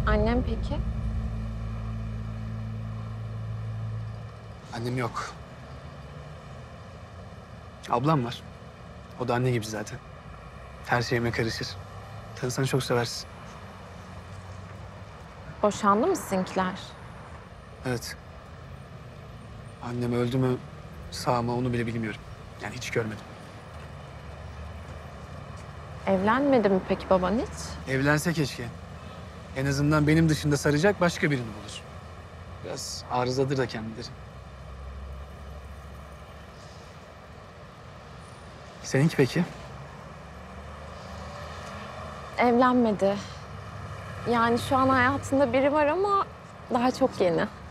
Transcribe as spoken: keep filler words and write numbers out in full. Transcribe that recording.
Annem peki? Annem yok. Ablam var. O da anne gibi zaten. Her şeyime karışır. Tanısan çok seversin. Boşandı mı sizinkiler? Evet. Annem öldü mü sağ mı onu bile bilmiyorum. Yani hiç görmedim. Evlenmedi mi peki baban hiç? Evlense keşke. En azından benim dışında saracak başka birini bulur. Biraz arızadır da kendileri. Seninki peki? Evlenmedi. Yani şu an hayatında biri var ama daha çok yeni.